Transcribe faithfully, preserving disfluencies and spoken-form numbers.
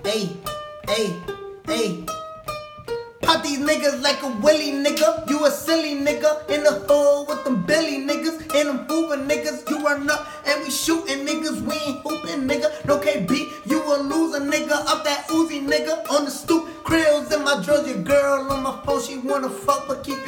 Ayy, ayy, ayy. Pop these niggas like a willy nigga. You a silly nigga in the hole with them Billy niggas and them hoopin' niggas. You run up and we shootin' niggas. We ain't hoopin' nigga. No K B, you a loser nigga. Up that Uzi nigga on the stoop. Krills in my drugs. Your girl on my phone, she wanna fuck but keep